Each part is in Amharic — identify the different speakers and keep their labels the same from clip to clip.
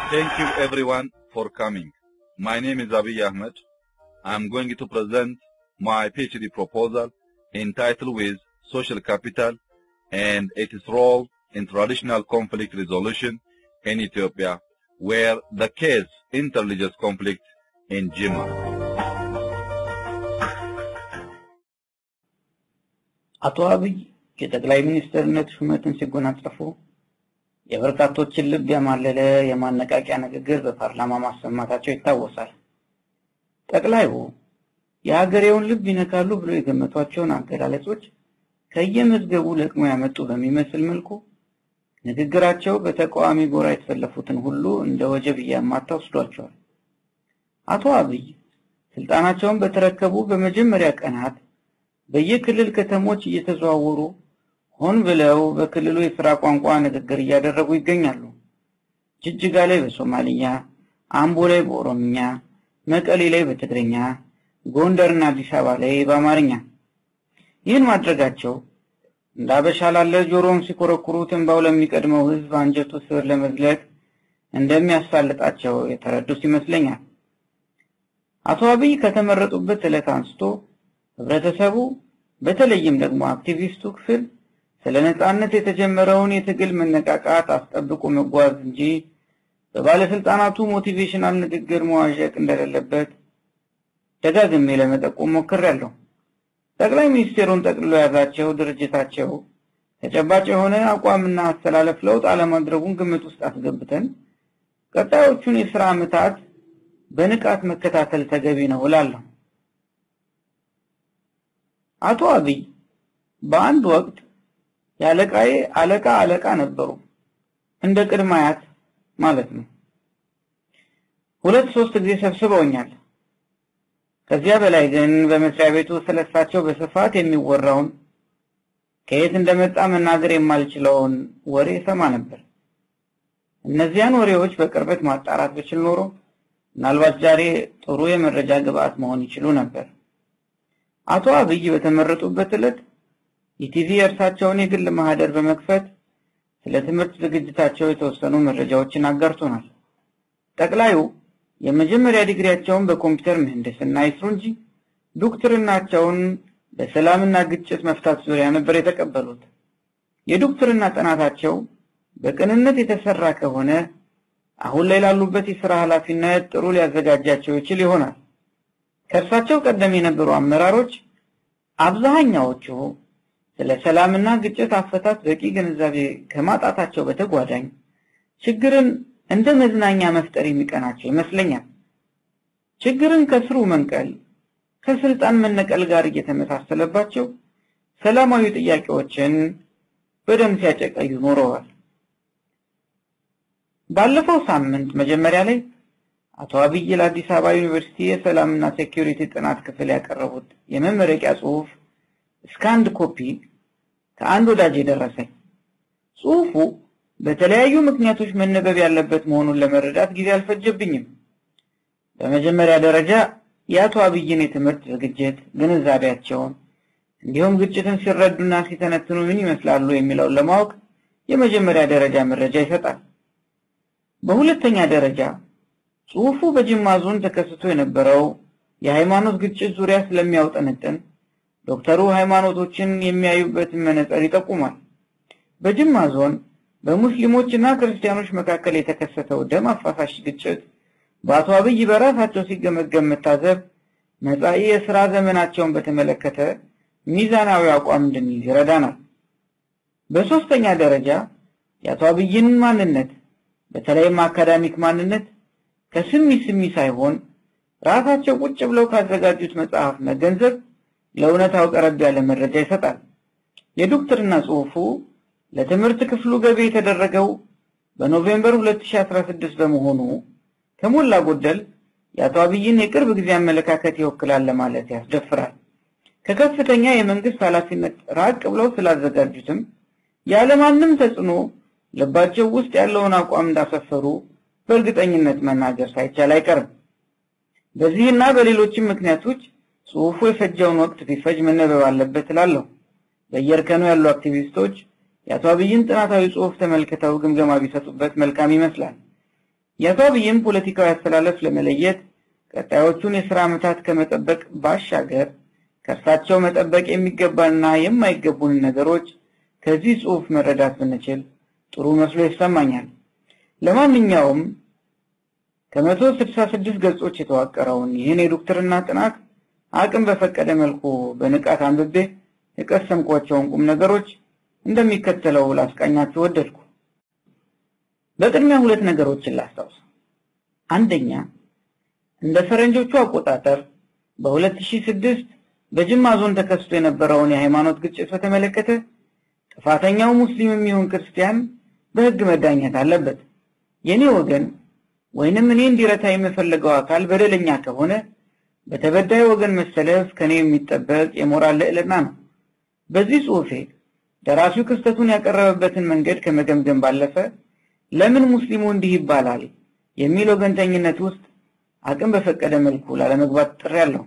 Speaker 1: Thank you everyone for coming. My name is Abiy Ahmed. I am going to present my PhD proposal entitled with Social Capital and its role in traditional conflict resolution in Ethiopia, where the case interreligious conflict in Jimma.
Speaker 2: አቶ አብይ የጠቅላይ ሚኒስትርነት ሹመትን ሲጎናጸፉ የበርካቶችን ልብ ያማለለ የማነቃቂያ ንግግር በፓርላማ ማሰማታቸው ይታወሳል። ጠቅላዩ የሀገሬውን ልብ ይነካሉ ብሎ የገመቷቸውን አገላለጾች ከየመዝገቡ ለቅሞ ያመጡ በሚመስል መልኩ ንግግራቸው በተቃዋሚ ጎራ የተሰለፉትን ሁሉ እንደ ወጀብ ያማታ ወስዷቸዋል። አቶ አብይ ስልጣናቸውን በተረከቡ በመጀመሪያ ቀናት በየክልል ከተሞች እየተዘዋወሩ ሆን ብለው በክልሉ የሥራ ቋንቋ ንግግር ያደረጉ ይገኛሉ። ጅጅጋ ላይ በሶማሊኛ፣ አምቦ ላይ በኦሮምኛ፣ መቀሌ ላይ በትግርኛ፣ ጎንደርና አዲስ አበባ ላይ በአማርኛ። ይህን ማድረጋቸው እንዳበሻ ላለ ጆሮም ሲኮረኩሩት እንባው ለሚቀድመው ህዝብ አንጀቱ ስር ለመዝለቅ እንደሚያሳልጣቸው የተረዱት ይመስለኛል። አቶ አብይ ከተመረጡበት ዕለት አንስቶ ህብረተሰቡ በተለይም ደግሞ አክቲቪስቱ ክፍል ስለ ነጻነት የተጀመረውን የትግል መነቃቃት አስጠብቆ መጓዝ እንጂ በባለስልጣናቱ ሞቲቬሽናል ንግግር መዋዠቅ እንደሌለበት ደጋግሜ ለመጠቆም ሞክሬያለሁ። ጠቅላይ ሚኒስትሩን ጠቅልሎ ያዛቸው ድርጅታቸው ተጨባጭ የሆነ አቋምና አስተላለፍ ለውጥ አለማድረጉን ግምት ውስጥ አስገብተን ቀጣዮቹን የሥራ ዓመታት በንቃት መከታተል ተገቢ ነው እላለሁ። አቶ አብይ በአንድ ወቅት ያለቃዬ አለቃ ነበሩ፣ እንደ ቅድማያት ማለት ነው። 2-3 ጊዜ ሰብስበውኛል። ከዚያ በላይ ግን በመስሪያ ቤቱ ስለሳቸው በስፋት የሚወራውን ከየት እንደመጣ መናገር የማልችለውን ወሬ ሰማ ነበር። እነዚያን ወሬዎች በቅርበት ማጣራት ብችል ኖሮ ምናልባት ዛሬ ጥሩ የመረጃ ግብአት መሆን ይችሉ ነበር። አቶ አብይ በተመረጡበት ዕለት ኢቲቪ እርሳቸውን የግል ማህደር በመክፈት ስለ ትምህርት ዝግጅታቸው የተወሰኑ መረጃዎችን አጋርቶናል። ጠቅላዩ የመጀመሪያ ዲግሪያቸውን በኮምፒውተር ምህንድስና ይስሩ እንጂ ዶክትሬታቸውን በሰላምና ግጭት መፍታት ዙሪያ ነበር የተቀበሉት። የዶክትርና ጥናታቸው በቅንነት የተሰራ ከሆነ አሁን ላይ ላሉበት የሥራ ኃላፊነት ጥሩ ሊያዘጋጃቸው ይችል ይሆናል። ከእርሳቸው ቀደም የነበሩ አመራሮች አብዛኛዎቹ ስለ ሰላምና ግጭት አፈታት በቂ ግንዛቤ ከማጣታቸው በተጓዳኝ ችግርን እንደ መዝናኛ መፍጠር የሚቀናቸው ይመስለኛል። ችግርን ከስሩ መንቀል ከስልጣን መነቀል ጋር እየተመሳሰለባቸው ሰላማዊ ጥያቄዎችን በደንብ ሲያጨቀዩ ኖረዋል። ባለፈው ሳምንት መጀመሪያ ላይ አቶ አብይ ለአዲስ አበባ ዩኒቨርሲቲ የሰላምና ሴኩሪቲ ጥናት ክፍል ያቀረቡት የመመረቂያ ጽሑፍ ስካንድ ኮፒ ከአንድ ወዳጅ ደረሰኝ። ጽሑፉ በተለያዩ ምክንያቶች መነበብ ያለበት መሆኑን ለመረዳት ጊዜ አልፈጀብኝም። በመጀመሪያ ደረጃ የአቶ አብይን የትምህርት ዝግጅት ግንዛቤያቸውን እንዲሁም ግጭትን ሲረዱና ሲተነትኑ ምን ይመስላሉ የሚለውን ለማወቅ የመጀመሪያ ደረጃ መረጃ ይሰጣል። በሁለተኛ ደረጃ ጽሑፉ በጅማ ዞን ተከስቶ የነበረው የሃይማኖት ግጭት ዙሪያ ስለሚያውጠነጥን ዶክተሩ ሃይማኖቶችን የሚያዩበት መነጽር ይጠቁማል። በጅማ ዞን በሙስሊሞችና ክርስቲያኖች መካከል የተከሰተው ደም አፋሳሽ ግጭት በአቶ አብይ በራሳቸው ሲገመገም መታዘብ መጻኢ የሥራ ዘመናቸውን በተመለከተ ሚዛናዊ አቋም እንድንይዝ ይረዳናል። በሶስተኛ ደረጃ የአቶ አብይን ማንነት በተለይም አካዳሚክ ማንነት ከስሚ ሳይሆን ራሳቸው ቁጭ ብለው ካዘጋጁት መጽሐፍ መገንዘብ ለእውነታው ቀረብ ያለ መረጃ ይሰጣል። የዶክትርና ጽሑፉ ለትምህርት ክፍሉ ገቢ የተደረገው በኖቬምበር 2016 በመሆኑ ከሞላ ጎደል የአቶ አብይን የቅርብ ጊዜ አመለካከት ይወክላል ለማለት ያስደፍራል። ከከፍተኛ የመንግስት ኃላፊነት ራቅ ብለው ስላዘጋጁትም ያለማንም ተጽዕኖ ልባቸው ውስጥ ያለውን አቋም እንዳሰፈሩ በእርግጠኝነት መናገር ሳይቻል አይቀርም። በዚህና በሌሎችም ምክንያቶች ጽሑፉ የፈጀውን ወቅት ቢፈጅ መነበብ አለበት እላለሁ። በየርከኑ ያሉ አክቲቪስቶች የአቶ አብይን ጥናታዊ ጽሑፍ ተመልክተው ግምገማ ቢሰጡበት መልካም ይመስላል። የአብይን ፖለቲካዊ አስተላለፍ ለመለየት ቀጣዮቹን የሥራ ዓመታት ከመጠበቅ ባሻገር ከርሳቸው መጠበቅ የሚገባና የማይገቡን ነገሮች ከዚህ ጽሑፍ መረዳት ብንችል ጥሩ መስሎ ይሰማኛል። ለማንኛውም ከ166 ገጾች የተዋቀረውን ይህን የዶክትርና ጥናት አቅም በፈቀደ መልኩ በንቃት አንብቤ የቀሰምኳቸውን ቁም ነገሮች እንደሚከተለው ላስቃኛችሁ ወደድኩ። በቅድሚያ ሁለት ነገሮችን ላስታውስ። አንደኛ እንደ ፈረንጆቹ አቆጣጠር በ2006 በጅማ ዞን ተከስቶ የነበረውን የሃይማኖት ግጭት በተመለከተ ጥፋተኛው ሙስሊም ይሁን ክርስቲያን በሕግ መዳኘት አለበት። የኔ ወገን ወይንም እኔ እንዲረታ የምፈልገው አካል በደለኛ ከሆነ በተበዳይ ወገን መሰለፍ ከኔ የሚጠበቅ የሞራል ልዕልና ነው። በዚህ ጽሑፌ ደራሲው ክስተቱን ያቀረበበትን መንገድ ከመገምገም ባለፈ ለምን ሙስሊሙ እንዲህ ይባላል የሚል ወገንተኝነት ውስጥ አቅም በፈቀደ መልኩ ላለመግባት ጥሬያለሁ።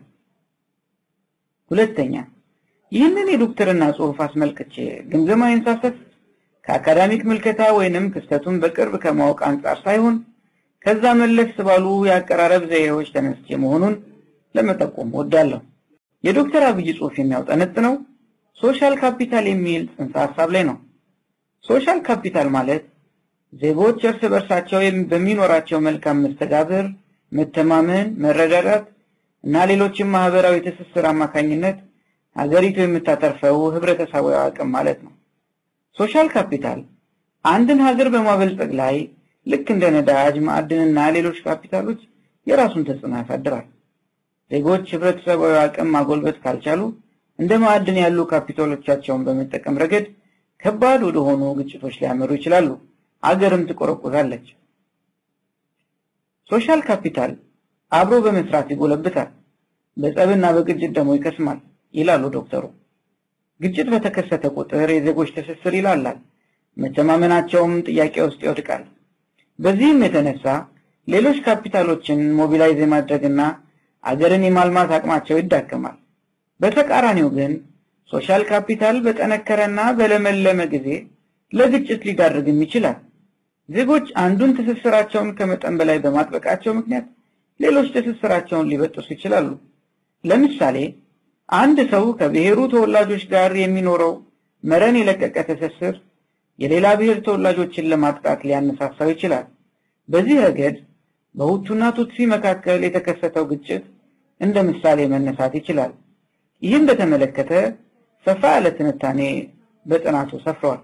Speaker 2: ሁለተኛ ይህንን የዶክትርና ጽሑፍ አስመልክቼ ግምገማዬን ሳሰፍ ከአካዳሚክ ምልከታ ወይንም ክስተቱን በቅርብ ከማወቅ አንጻር ሳይሆን ከዛ መለስ ባሉ ያቀራረብ ዘዬዎች ተነስቼ መሆኑን ለመጠቆም ወዳለሁ። የዶክተር አብይ ጽሑፍ የሚያውጠነጥነው ሶሻል ካፒታል የሚል ጽንሰ ሐሳብ ላይ ነው። ሶሻል ካፒታል ማለት ዜጎች እርስ በርሳቸው በሚኖራቸው መልካም መስተጋብር፣ መተማመን፣ መረዳዳት እና ሌሎችም ማህበራዊ ትስስር አማካኝነት ሀገሪቱ የምታተርፈው ህብረተሰባዊ አቅም ማለት ነው። ሶሻል ካፒታል አንድን ሀገር በማበልጸግ ላይ ልክ እንደ ነዳጅ፣ ማዕድንና ሌሎች ካፒታሎች የራሱን ተጽዕኖ ያሳድራል። ዜጎች ህብረተሰባዊ አቅም ማጎልበት ካልቻሉ እንደ ማዕድን ያሉ ካፒታሎቻቸውን በመጠቀም ረገድ ከባድ ወደ ሆኑ ግጭቶች ሊያመሩ ይችላሉ። አገርም ትቆረቆዛለች። ሶሻል ካፒታል አብሮ በመስራት ይጎለብታል፣ በጸብና በግጭት ደግሞ ይከስማል ይላሉ ዶክተሩ። ግጭት በተከሰተ ቁጥር የዜጎች ትስስር ይላላል፣ መተማመናቸውም ጥያቄ ውስጥ ይወድቃል። በዚህም የተነሳ ሌሎች ካፒታሎችን ሞቢላይዝ ማድረግና አገርን የማልማት አቅማቸው ይዳከማል። በተቃራኒው ግን ሶሻል ካፒታል በጠነከረና በለመለመ ጊዜ ለግጭት ሊዳርግም ይችላል። ዜጎች አንዱን ትስስራቸውን ከመጠን በላይ በማጥበቃቸው ምክንያት ሌሎች ትስስራቸውን ሊበጥሱ ይችላሉ። ለምሳሌ አንድ ሰው ከብሔሩ ተወላጆች ጋር የሚኖረው መረን የለቀቀ ትስስር የሌላ ብሔር ተወላጆችን ለማጥቃት ሊያነሳሳው ይችላል። በዚህ ረገድ በሁቱና ቱትሲ መካከል የተከሰተው ግጭት እንደ ምሳሌ መነሳት ይችላል። ይህም በተመለከተ ሰፋ ያለ ትንታኔ በጥናቱ ሰፍሯል።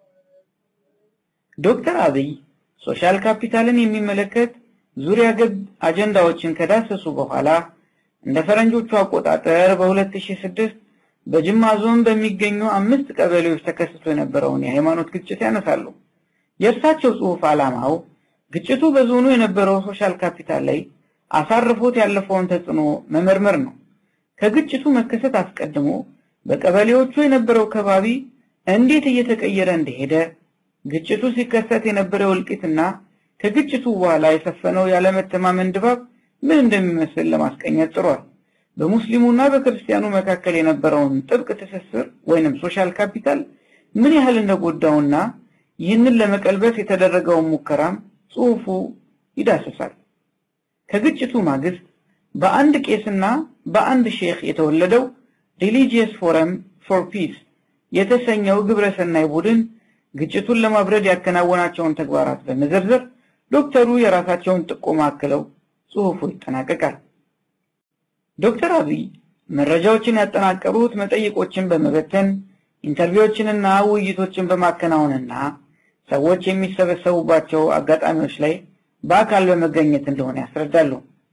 Speaker 2: ዶክተር አብይ ሶሻል ካፒታልን የሚመለከት ዙሪያ ገብ አጀንዳዎችን ከዳሰሱ በኋላ እንደ ፈረንጆቹ አቆጣጠር በ2006 በጅማ ዞን በሚገኙ 5 ቀበሌዎች ተከስቶ የነበረውን የሃይማኖት ግጭት ያነሳሉ። የእርሳቸው ጽሑፍ ዓላማው ግጭቱ በዞኑ የነበረው ሶሻል ካፒታል ላይ አሳርፎት ያለፈውን ተጽዕኖ መመርመር ነው። ከግጭቱ መከሰት አስቀድሞ በቀበሌዎቹ የነበረው ከባቢ እንዴት እየተቀየረ እንደሄደ፣ ግጭቱ ሲከሰት የነበረው እልቂትና ከግጭቱ በኋላ የሰፈነው ያለመተማመን ድባብ ምን እንደሚመስል ለማስቀኘት ጥሯል። በሙስሊሙና በክርስቲያኑ መካከል የነበረውን ጥብቅ ትስስር ወይንም ሶሻል ካፒታል ምን ያህል እንደጎዳውና ይህንን ለመቀልበስ የተደረገውን ሙከራም ጽሑፉ ይዳስሳል። ከግጭቱ ማግስት በአንድ ቄስና በአንድ ሼክ የተወለደው ሪሊጂየስ ፎረም ፎር ፒስ የተሰኘው ግብረሰናይ ቡድን ግጭቱን ለማብረድ ያከናወናቸውን ተግባራት በመዘርዘር ዶክተሩ የራሳቸውን ጥቆማ አክለው ጽሑፉ ይጠናቀቃል። ዶክተር አብይ መረጃዎችን ያጠናቀሩት መጠይቆችን በመበተን ኢንተርቪዎችንና ውይይቶችን በማከናወንና ሰዎች የሚሰበሰቡባቸው አጋጣሚዎች ላይ በአካል በመገኘት እንደሆነ ያስረዳሉ።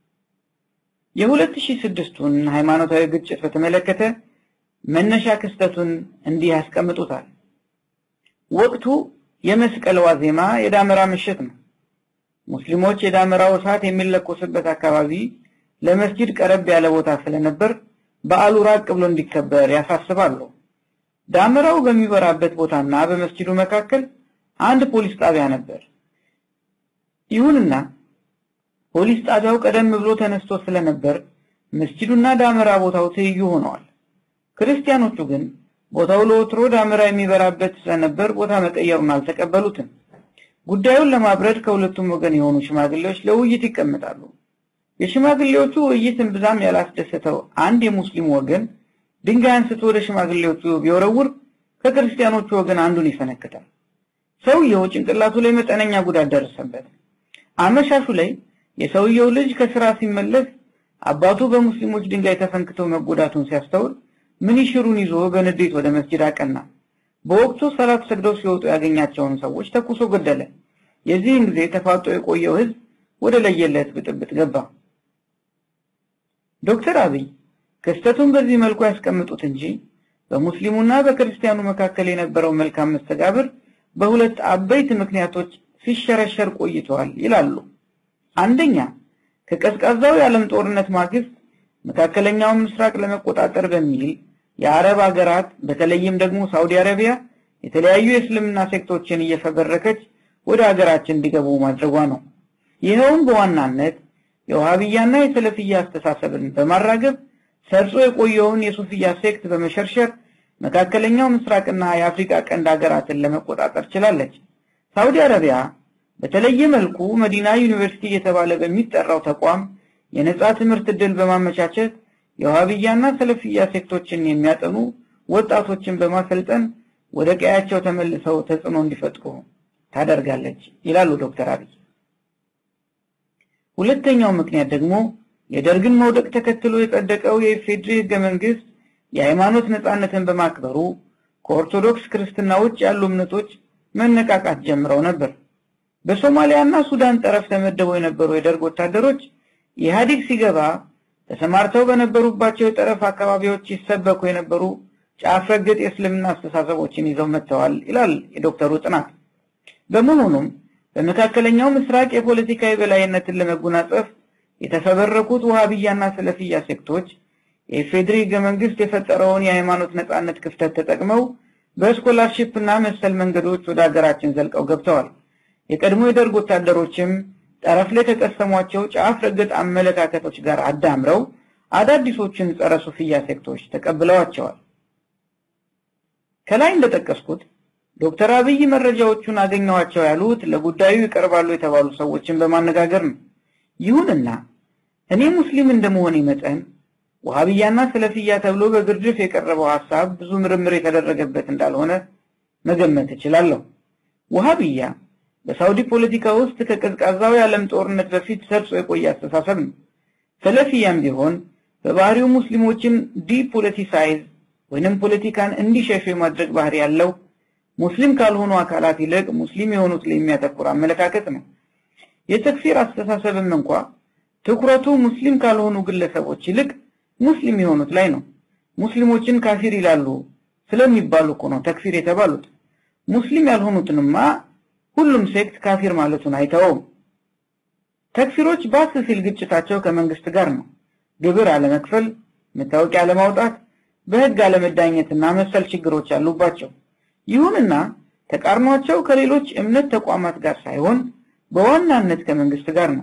Speaker 2: የ2006ቱን ሃይማኖታዊ ግጭት በተመለከተ መነሻ ክስተቱን እንዲህ ያስቀምጡታል። ወቅቱ የመስቀል ዋዜማ የዳመራ ምሽት ነው። ሙስሊሞች የዳመራው እሳት የሚለኮስበት አካባቢ ለመስጂድ ቀረብ ያለ ቦታ ስለነበር በዓሉ ራቅ ብሎ እንዲከበር ያሳስባሉ። ዳመራው በሚበራበት ቦታና በመስጂዱ መካከል አንድ ፖሊስ ጣቢያ ነበር። ይሁንና ፖሊስ ጣቢያው ቀደም ብሎ ተነስቶ ስለነበር መስጂዱና ዳመራ ቦታው ትይዩ ሆነዋል። ክርስቲያኖቹ ግን ቦታው ለወትሮ ዳመራ የሚበራበት ስለነበር ቦታ መቀየሩን አልተቀበሉትም። ጉዳዩን ለማብረድ ከሁለቱም ወገን የሆኑ ሽማግሌዎች ለውይይት ይቀመጣሉ። የሽማግሌዎቹ ውይይትን ብዛም ያላስደሰተው አንድ የሙስሊሙ ወገን ድንጋይ አንስቶ ወደ ሽማግሌዎቹ ቢወረውር ከክርስቲያኖቹ ወገን አንዱን ይፈነክታል። ሰውየው ጭንቅላቱ ላይ መጠነኛ ጉዳት ደረሰበት። አመሻሹ ላይ የሰውየው ልጅ ከስራ ሲመለስ አባቱ በሙስሊሞች ድንጋይ ተፈንክቶ መጎዳቱን ሲያስተውል ምንሽሩን ይዞ በንዴት ወደ መስጊድ አቀና። በወቅቱ ሰላት ሰግደው ሲወጡ ያገኛቸውን ሰዎች ተኩሶ ገደለ። የዚህን ጊዜ ተፋጦ የቆየው ህዝብ ወደ ለየለት ብጥብጥ ገባ። ዶክተር አብይ ክስተቱን በዚህ መልኩ ያስቀምጡት እንጂ በሙስሊሙና በክርስቲያኑ መካከል የነበረው መልካም መስተጋብር በሁለት አበይት ምክንያቶች ሲሸረሸር ቆይቷል ይላሉ። አንደኛ ከቀዝቃዛው የዓለም ጦርነት ማግስት መካከለኛው ምስራቅ ለመቆጣጠር በሚል የአረብ ሀገራት በተለይም ደግሞ ሳውዲ አረቢያ የተለያዩ የእስልምና ሴክቶችን እየፈበረከች ወደ ሀገራችን እንዲገቡ ማድረጓ ነው። ይሄውም በዋናነት የወሃብያና የሰለፊያ አስተሳሰብን በማራገብ ሰርጾ የቆየውን የሱፊያ ሴክት በመሸርሸር መካከለኛው ምስራቅና የአፍሪካ ቀንድ ሀገራትን ለመቆጣጠር ችላለች። ሳውዲ አረቢያ በተለየ መልኩ መዲና ዩኒቨርሲቲ የተባለ በሚጠራው ተቋም የነጻ ትምህርት ዕድል በማመቻቸት የወሃብያና ሰለፊያ ሴክቶችን የሚያጠኑ ወጣቶችን በማሰልጠን ወደ ቀያቸው ተመልሰው ተጽዕኖ እንዲፈጥሩ ታደርጋለች ይላሉ ዶክተር አብይ። ሁለተኛው ምክንያት ደግሞ የደርግን መውደቅ ተከትሎ የጸደቀው የኢፌድሪ ህገ መንግስት የሃይማኖት ነጻነትን በማክበሩ ከኦርቶዶክስ ክርስትና ውጭ ያሉ እምነቶች መነቃቃት ጀምረው ነበር። በሶማሊያና ሱዳን ጠረፍ ተመደበው የነበሩ የደርግ ወታደሮች ኢህአዴግ ሲገባ ተሰማርተው በነበሩባቸው የጠረፍ አካባቢዎች ይሰበኩ የነበሩ ጫፍ ረገጥ የእስልምና አስተሳሰቦችን ይዘው መጥተዋል ይላል የዶክተሩ ጥናት። በመሆኑም በመካከለኛው ምስራቅ የፖለቲካ የበላይነትን ለመጎናጸፍ የተፈበረኩት ወሃብያና ሰለፊያ ሴክቶች የኢፌድሪ ህገ መንግስት የፈጠረውን የሃይማኖት ነጻነት ክፍተት ተጠቅመው በስኮላርሺፕና መሰል መንገዶች ወደ ሀገራችን ዘልቀው ገብተዋል። የቀድሞ የደርግ ወታደሮችም ጠረፍ ላይ ተቀሰሟቸው ጫፍ ረገጥ አመለካከቶች ጋር አዳምረው አዳዲሶችን ጸረ ሱፊያ ሴክቶች ተቀብለዋቸዋል። ከላይ እንደተጠቀስኩት ዶክተር አብይ መረጃዎቹን አገኘዋቸው ያሉት ለጉዳዩ ይቀርባሉ የተባሉ ሰዎችን በማነጋገር ነው። ይሁንና እኔ ሙስሊም እንደመሆኔ መጠን ወሃብያና ሰለፊያ ተብሎ በግርድፍ የቀረበው ሐሳብ ብዙ ምርምር የተደረገበት እንዳልሆነ መገመት እችላለሁ። ወሃብያ በሳውዲ ፖለቲካ ውስጥ ከቀዝቃዛው የዓለም ጦርነት በፊት ሰርጾ የቆየ አስተሳሰብ ነው። ሰለፊያም ቢሆን በባህሪው ሙስሊሞችን ዲፖለቲሳይዝ ወይንም ፖለቲካን እንዲሸሹ የማድረግ ባህሪ ያለው ሙስሊም ካልሆኑ አካላት ይልቅ ሙስሊም የሆኑት ላይ የሚያተኩር አመለካከት ነው። የተክፊር አስተሳሰብም እንኳን ትኩረቱ ሙስሊም ካልሆኑ ግለሰቦች ይልቅ ሙስሊም የሆኑት ላይ ነው። ሙስሊሞችን ካፊር ይላሉ ስለሚባሉ እኮ ነው ተክፊር የተባሉት። ሙስሊም ያልሆኑትንማ ሁሉም ሴክት ካፊር ማለቱን አይተውም። ተክፊሮች ባስ ሲል ግጭታቸው ከመንግስት ጋር ነው። ግብር አለመክፈል፣ መታወቂያ አለማውጣት፣ በህግ አለመዳኘትና መሰል ችግሮች አሉባቸው። ይሁንና ተቃርኗቸው ከሌሎች እምነት ተቋማት ጋር ሳይሆን በዋናነት ከመንግስት ጋር ነው።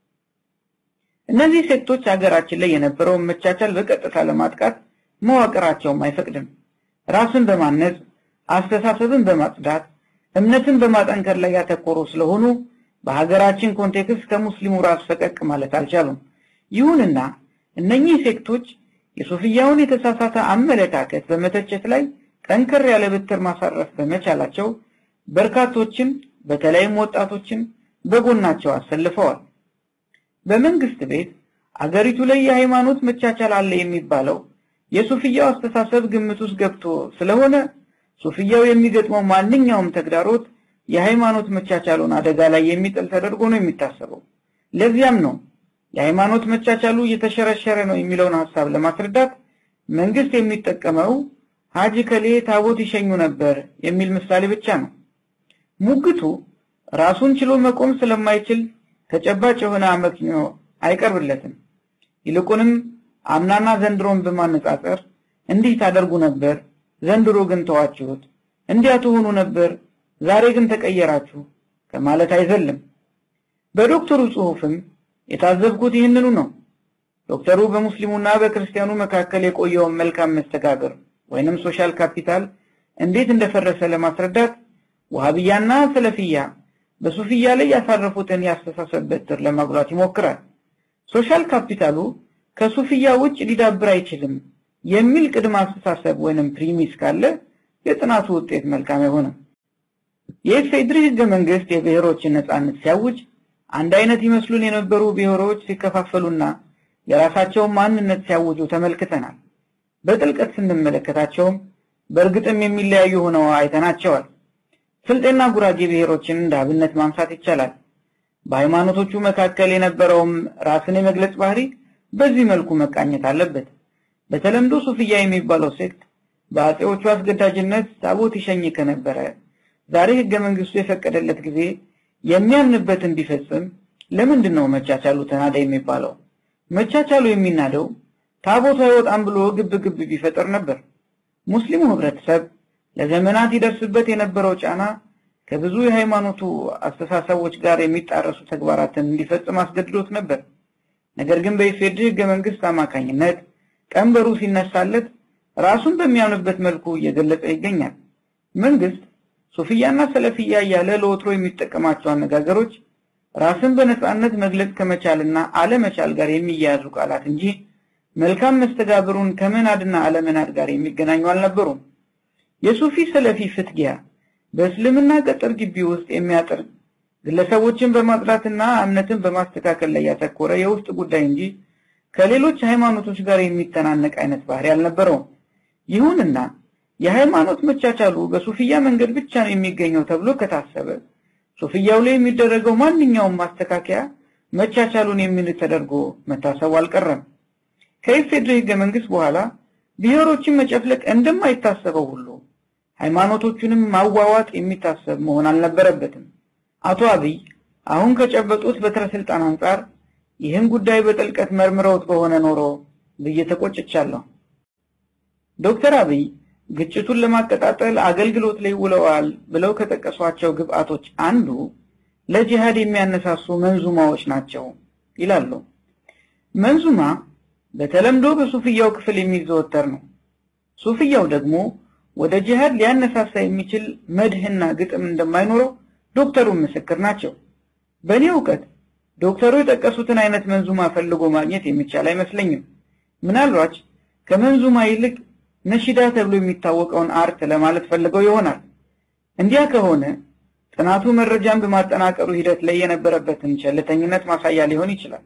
Speaker 2: እነዚህ ሴክቶች ሀገራችን ላይ የነበረውን መቻቻል በቀጥታ ለማጥቃት መዋቅራቸውም አይፈቅድም። ራስን በማነጽ አስተሳሰብን በማጽዳት እምነትን በማጠንከር ላይ ያተኮሩ ስለሆኑ በሀገራችን ኮንቴክስት ከሙስሊሙ ራስ ፈቀቅ ማለት አልቻሉም። ይሁንና እነኚህ ሴክቶች የሱፊያውን የተሳሳተ አመለካከት በመተቸት ላይ ጠንከር ያለ ብትር ማሳረፍ በመቻላቸው በርካቶችን በተለይም ወጣቶችን በጎናቸው አሰልፈዋል። በመንግስት ቤት አገሪቱ ላይ የሃይማኖት መቻቻል አለ የሚባለው የሱፊያው አስተሳሰብ ግምት ውስጥ ገብቶ ስለሆነ ሱፊያው የሚገጥመው ማንኛውም ተግዳሮት የሃይማኖት መቻቻሉን አደጋ ላይ የሚጥል ተደርጎ ነው የሚታሰበው። ለዚያም ነው የሃይማኖት መቻቻሉ እየተሸረሸረ ነው የሚለውን ሐሳብ ለማስረዳት መንግስት የሚጠቀመው ሐጂ ከሌ ታቦት ይሸኙ ነበር የሚል ምሳሌ ብቻ ነው። ሙግቱ ራሱን ችሎ መቆም ስለማይችል ተጨባጭ የሆነ አመክንዮ አይቀርብለትም። ይልቁንም አምናና ዘንድሮን በማነጻጸር እንዲህ ታደርጉ ነበር፣ ዘንድሮ ግን ተዋችሁት፣ እንዲያ ትሆኑ ነበር፣ ዛሬ ግን ተቀየራችሁ ከማለት አይዘልም። በዶክተሩ ጽሑፍም የታዘብኩት ይህንኑ ነው። ዶክተሩ በሙስሊሙና በክርስቲያኑ መካከል የቆየውን መልካም መስተጋብር ወይንም ሶሻል ካፒታል እንዴት እንደፈረሰ ለማስረዳት ወሃብያና ሰለፊያ በሱፊያ ላይ ያሳረፉትን ያስተሳሰብ በትር ለማጉላት ይሞክራል። ሶሻል ካፒታሉ ከሱፊያ ውጭ ሊዳብር አይችልም የሚል ቅድመ አስተሳሰብ ወይንም ፕሪሚስ ካለ የጥናቱ ውጤት መልካም አይሆንም። የኢፌዴሪ ህገ መንግስት የብሔሮችን ነጻነት ሲያውጅ አንድ አይነት ይመስሉን የነበሩ ብሔሮች ሲከፋፈሉና የራሳቸው ማንነት ሲያውጁ ተመልክተናል። በጥልቀት ስንመለከታቸው በእርግጥም የሚለያዩ ሆነው አይተናቸዋል። ስልጤና ጉራጌ ብሔሮችን እንደ አብነት ማንሳት ይቻላል። በሃይማኖቶቹ መካከል የነበረው ራስን የመግለጽ ባህሪ በዚህ መልኩ መቃኘት አለበት። በተለምዶ ሱፊያ የሚባለው ሴክት በአጼዎቹ አስገዳጅነት ታቦት ይሸኝ ከነበረ ዛሬ ህገ መንግስቱ የፈቀደለት ጊዜ የሚያምንበትን ቢፈጽም ለምንድነው መቻቻሉ ተናዳ የሚባለው? መቻቻሉ የሚናደው ታቦቱ አይወጣም ብሎ ግብግብ ቢፈጠር ነበር። ሙስሊሙ ህብረተሰብ ለዘመናት ይደርስበት የነበረው ጫና ከብዙ የሃይማኖቱ አስተሳሰቦች ጋር የሚጣረሱ ተግባራትን እንዲፈጽም አስገድዶት ነበር። ነገር ግን በኢፌዴሪ ህገ መንግስት አማካኝነት ቀንበሩ ሲነሳለት ራሱን በሚያምንበት መልኩ እየገለጸ ይገኛል። መንግስት ሱፊያና ሰለፊያ ያለ ለወትሮ የሚጠቀማቸው አነጋገሮች ራስን በነጻነት መግለጽ ከመቻልና አለመቻል ጋር የሚያያዙ ቃላት እንጂ መልካም መስተጋብሩን ከመናድና አለመናድ ጋር የሚገናኙ አልነበሩም። የሱፊ ሰለፊ ፍትጊያ በእስልምና ገጠር ግቢ ውስጥ የሚያጠር ግለሰቦችን በማጥራትና እምነትን በማስተካከል ላይ ያተኮረ የውስጥ ጉዳይ እንጂ ከሌሎች ሃይማኖቶች ጋር የሚተናነቅ አይነት ባህሪ አልነበረውም። ይሁንና የሃይማኖት መቻቻሉ በሱፊያ መንገድ ብቻ ነው የሚገኘው ተብሎ ከታሰበ ሱፊያው ላይ የሚደረገው ማንኛውም ማስተካከያ መቻቻሉን የሚል ተደርጎ መታሰቡ አልቀረም። ከኢፌዴሪ ህገ መንግስት በኋላ ብሔሮችን መጨፍለቅ እንደማይታሰበው ሁሉ ሃይማኖቶቹንም ማዋዋጥ የሚታሰብ መሆን አልነበረበትም። አቶ አብይ አሁን ከጨበጡት በትረ ስልጣን አንፃር ይህን ጉዳይ በጥልቀት መርምረውት በሆነ ኖሮ በየተቆጭቻለሁ። ዶክተር አብይ ግጭቱን ለማቀጣጠል አገልግሎት ላይ ውለዋል ብለው ከጠቀሷቸው ግብአቶች አንዱ ለጂሃድ የሚያነሳሱ መንዙማዎች ናቸው ይላሉ። መንዙማ በተለምዶ በሱፊያው ክፍል የሚዘወተር ነው። ሱፊያው ደግሞ ወደ ጂሃድ ሊያነሳሳ የሚችል መድህና ግጥም እንደማይኖረው ዶክተሩ ምስክር ናቸው። በእኔ ዕውቀት ዶክተሩ የጠቀሱትን አይነት መንዙማ ፈልጎ ማግኘት የሚቻል አይመስለኝም። ምናልባት ከመንዙማ ይልቅ ነሽዳ ተብሎ የሚታወቀውን አርት ለማለት ፈልገው ይሆናል። እንዲያ ከሆነ ጥናቱ መረጃን በማጠናቀሩ ሂደት ላይ የነበረበትን ቸልተኝነት ማሳያ ሊሆን ይችላል።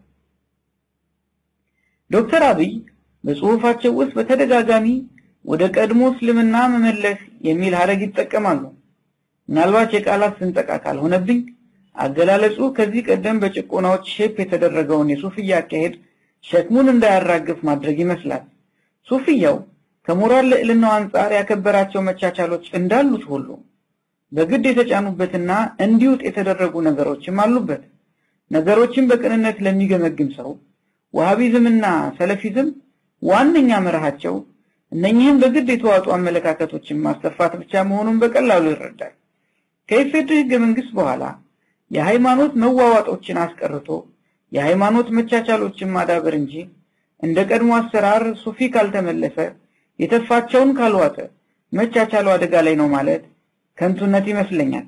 Speaker 2: ዶክተር አብይ በጽሁፋቸው ውስጥ በተደጋጋሚ ወደ ቀድሞ እስልምና መመለስ የሚል ሐረግ ይጠቀማሉ። ምናልባት የቃላት ስንጠቃ ካልሆነብኝ አገላለጹ ከዚህ ቀደም በጭቆናዎች ሼፕ የተደረገውን የሱፊያ አካሄድ ሸክሙን እንዳያራግፍ ማድረግ ይመስላል። ሱፊያው ከሞራል ልዕልናው አንፃር ያከበራቸው መቻቻሎች እንዳሉት ሁሉ በግድ የተጫኑበትና እንዲውጥ የተደረጉ ነገሮችም አሉበት። ነገሮችን በቅንነት ለሚገመግም ሰው ወሃቢዝምና ሰለፊዝም ዋነኛ መርሃቸው እነኚህን በግድ የተዋጡ አመለካከቶችን ማስተፋት ብቻ መሆኑን በቀላሉ ይረዳል። ከኢፌዴሪ ህገ መንግስት በኋላ የሃይማኖት መዋዋጦችን አስቀርቶ የሃይማኖት መቻቻሎችን ማዳበር እንጂ እንደ ቀድሞ አሰራር ሱፊ ካልተመለሰ የተፋቸውን ካልዋጠ መቻቻሉ አደጋ ላይ ነው ማለት ከንቱነት ይመስለኛል።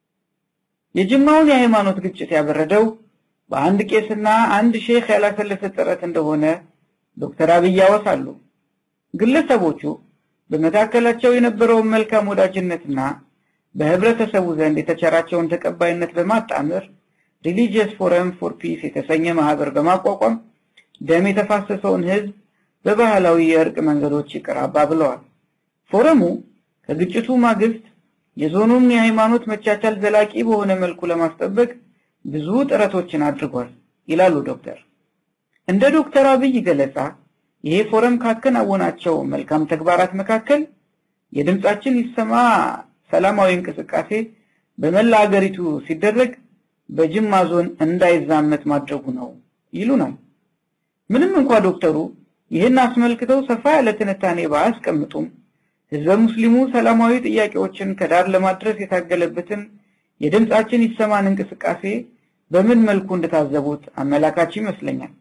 Speaker 2: የጅማውን የሃይማኖት ግጭት ያበረደው በአንድ ቄስና አንድ ሼክ ያላሰለሰ ጥረት እንደሆነ ዶክተር አብይ ያወሳሉ። ግለሰቦቹ በመካከላቸው የነበረው መልካም ወዳጅነትና በህብረተሰቡ ዘንድ የተቸራቸውን ተቀባይነት በማጣመር ሪሊጂየስ ፎረም ፎር ፒስ የተሰኘ ማህበር በማቋቋም ደም የተፋሰሰውን ህዝብ በባህላዊ የእርቅ መንገዶች ይቀራባ ብለዋል። ፎረሙ ከግጭቱ ማግስት የዞኑን የሃይማኖት መቻቻል ዘላቂ በሆነ መልኩ ለማስጠበቅ ብዙ ጥረቶችን አድርጓል ይላሉ ዶክተር። እንደ ዶክተር አብይ ገለጻ ይሄ ፎረም ካከናወናቸው መልካም ተግባራት መካከል የድምጻችን ይሰማ ሰላማዊ እንቅስቃሴ በመላ ሀገሪቱ ሲደረግ በጅማ ዞን እንዳይዛመት ማድረጉ ነው ይሉናል። ምንም እንኳን ዶክተሩ ይህን አስመልክተው ሰፋ ያለ ትንታኔ ባያስቀምጡም ህዝበ ሙስሊሙ ሰላማዊ ጥያቄዎችን ከዳር ለማድረስ የታገለበትን የድምጻችን ይሰማን እንቅስቃሴ በምን መልኩ እንደታዘቡት አመላካች ይመስለኛል።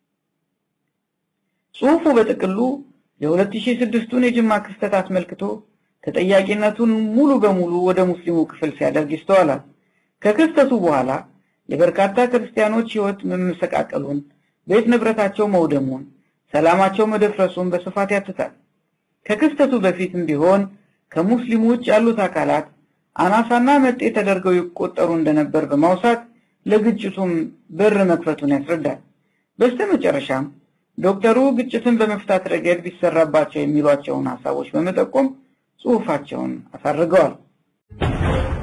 Speaker 2: ጽሁፉ በጥቅሉ የ2006ቱን የጅማ ክስተት አስመልክቶ ተጠያቂነቱን ሙሉ በሙሉ ወደ ሙስሊሙ ክፍል ሲያደርግ ይስተዋላል። ከክስተቱ በኋላ የበርካታ ክርስቲያኖች ህይወት መመሰቃቀሉን፣ ቤት ንብረታቸው መውደሙን፣ ሰላማቸው መደፍረሱን በስፋት ያትታል። ከክስተቱ በፊትም ቢሆን ከሙስሊሙ ውጭ ያሉት አካላት አናሳና መጤ ተደርገው ይቆጠሩ እንደነበር በማውሳት ለግጭቱም በር መክፈቱን ያስረዳል። በስተመጨረሻም ዶክተሩ ግጭትን በመፍታት ረገድ ቢሰራባቸው የሚሏቸውን ሐሳቦች በመጠቆም ጽሑፋቸውን አሳርገዋል።